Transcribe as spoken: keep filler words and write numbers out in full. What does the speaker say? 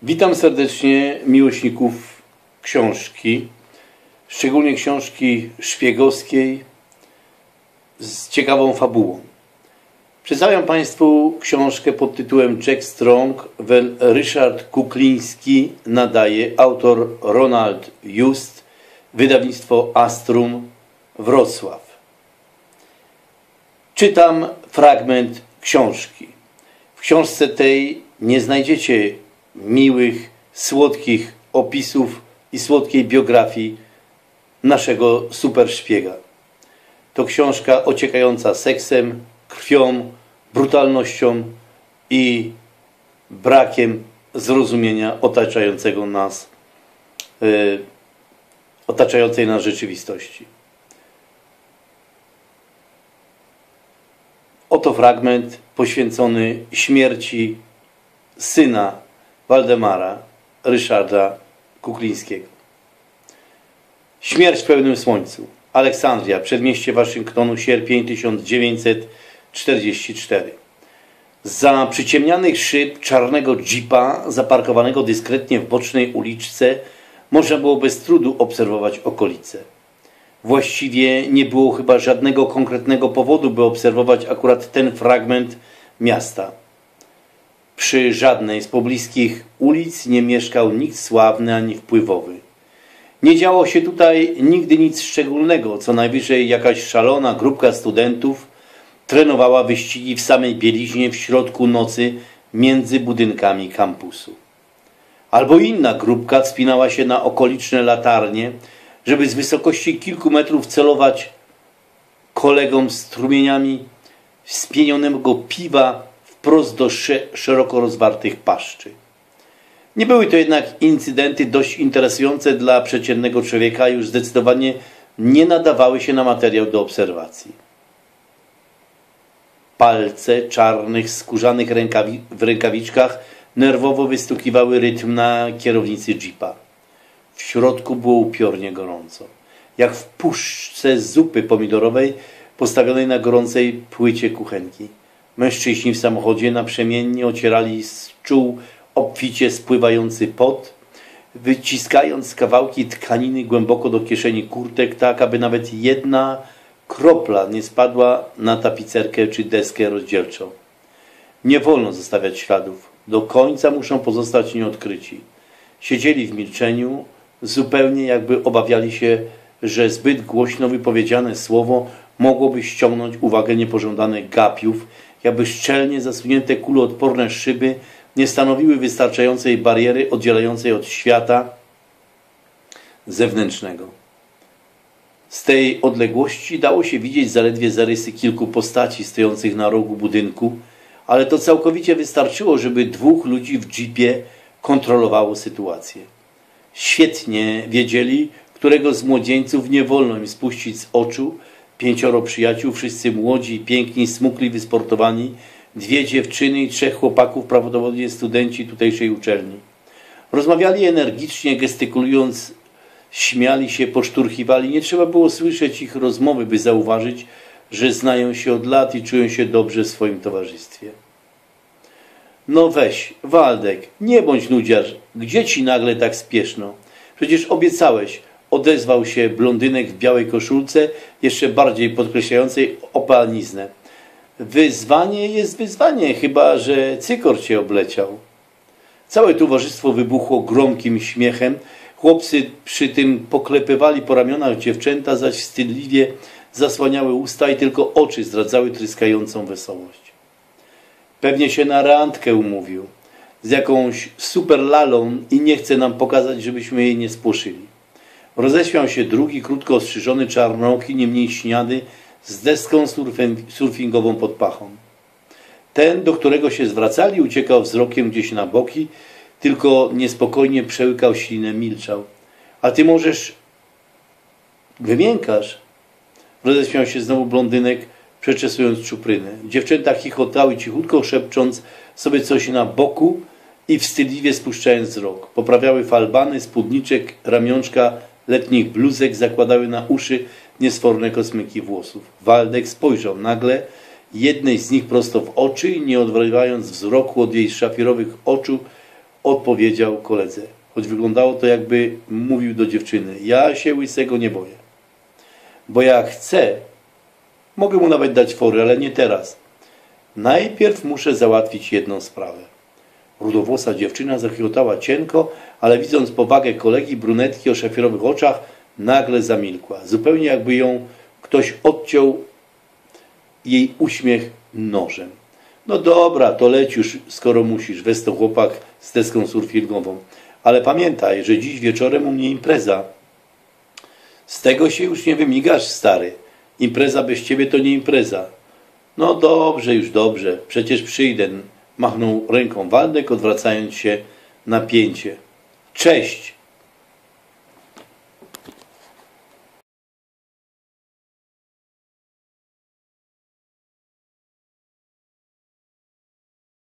Witam serdecznie miłośników książki, szczególnie książki szpiegowskiej z ciekawą fabułą. Przedstawiam Państwu książkę pod tytułem Jack Strong, wel Ryszard Kukliński nadaje, autor Ronald Just, wydawnictwo Astrum, Wrocław. Czytam fragment książki. W książce tej nie znajdziecie miłych, słodkich opisów i słodkiej biografii naszego superszpiega. To książka ociekająca seksem, krwią, brutalnością i brakiem zrozumienia otaczającego nas, yy, otaczającej nas rzeczywistości. Oto fragment poświęcony śmierci syna Waldemara, Ryszarda Kuklińskiego. Śmierć w pełnym słońcu. Aleksandria, przedmieście Waszyngtonu, sierpień tysiąc dziewięćset czterdziesty czwarty. Za przyciemnianych szyb czarnego jeepa, zaparkowanego dyskretnie w bocznej uliczce, można było bez trudu obserwować okolice. Właściwie nie było chyba żadnego konkretnego powodu, by obserwować akurat ten fragment miasta. Przy żadnej z pobliskich ulic nie mieszkał nikt sławny ani wpływowy. Nie działo się tutaj nigdy nic szczególnego, co najwyżej jakaś szalona grupka studentów trenowała wyścigi w samej bieliźnie w środku nocy między budynkami kampusu. Albo inna grupka wspinała się na okoliczne latarnie, żeby z wysokości kilku metrów celować kolegom strumieniami spienionego piwa wprost do szeroko rozwartych paszczy. Nie były to jednak incydenty dość interesujące dla przeciętnego człowieka, już zdecydowanie nie nadawały się na materiał do obserwacji. Palce czarnych, skórzanych rękawi w rękawiczkach nerwowo wystukiwały rytm na kierownicy jeepa. W środku było upiornie gorąco, jak w puszce zupy pomidorowej postawionej na gorącej płycie kuchenki. Mężczyźni w samochodzie naprzemiennie ocierali z czuł obficie spływający pot, wyciskając kawałki tkaniny głęboko do kieszeni kurtek, tak aby nawet jedna kropla nie spadła na tapicerkę czy deskę rozdzielczą. Nie wolno zostawiać śladów. Do końca muszą pozostać nieodkryci. Siedzieli w milczeniu, zupełnie jakby obawiali się, że zbyt głośno wypowiedziane słowo mogłoby ściągnąć uwagę niepożądanych gapiów, jakby szczelnie zasunięte kuloodporne szyby nie stanowiły wystarczającej bariery oddzielającej od świata zewnętrznego. Z tej odległości dało się widzieć zaledwie zarysy kilku postaci stojących na rogu budynku, ale to całkowicie wystarczyło, żeby dwóch ludzi w jeepie kontrolowało sytuację. Świetnie wiedzieli, którego z młodzieńców nie wolno im spuścić z oczu. Pięcioro przyjaciół, wszyscy młodzi, piękni, smukli, wysportowani, dwie dziewczyny i trzech chłopaków, prawdopodobnie studenci tutejszej uczelni. Rozmawiali energicznie, gestykulując, śmiali się, poszturchiwali. Nie trzeba było słyszeć ich rozmowy, by zauważyć, że znają się od lat i czują się dobrze w swoim towarzystwie. No weź, Waldek, nie bądź nudziarz. Gdzie ci nagle tak spieszno? Przecież obiecałeś. Odezwał się blondynek w białej koszulce, jeszcze bardziej podkreślającej opalniznę. Wyzwanie jest wyzwanie, chyba że cykor cię obleciał. Całe towarzystwo wybuchło gromkim śmiechem. Chłopcy przy tym poklepywali po ramionach dziewczęta, zaś wstydliwie zasłaniały usta i tylko oczy zdradzały tryskającą wesołość. Pewnie się na randkę umówił z jakąś superlalą i nie chce nam pokazać, żebyśmy jej nie spłoszyli. Roześmiał się drugi, krótko ostrzyżony, czarnooki, nie mniej śniady, z deską surfingową pod pachą. Ten, do którego się zwracali, uciekał wzrokiem gdzieś na boki, tylko niespokojnie przełykał ślinę, milczał. A ty możesz... wymiękasz? Roześmiał się znowu blondynek, przeczesując czuprynę. Dziewczęta chichotały cichutko, szepcząc sobie coś na boku i wstydliwie spuszczając wzrok. Poprawiały falbany, spódniczek, ramionczka letnich bluzek, zakładały na uszy niesforne kosmyki włosów. Waldek spojrzał nagle jednej z nich prosto w oczy i nie odwracając wzroku od jej szafirowych oczu, odpowiedział koledze, choć wyglądało to, jakby mówił do dziewczyny. Ja się łysego nie boję. Bo jak chcę, mogę mu nawet dać fory, ale nie teraz. Najpierw muszę załatwić jedną sprawę. Rudowłosa dziewczyna zachichotała cienko, ale widząc powagę kolegi brunetki o szafierowych oczach, nagle zamilkła. Zupełnie jakby ją ktoś odciął jej uśmiech nożem. No dobra, to leć już, skoro musisz, westchnął chłopak z deską surfingową. Ale pamiętaj, że dziś wieczorem u mnie impreza. Z tego się już nie wymigasz, stary. Impreza bez ciebie to nie impreza. No dobrze, już dobrze, przecież przyjdę. Machnął ręką Waldek, odwracając się na pięcie. Cześć!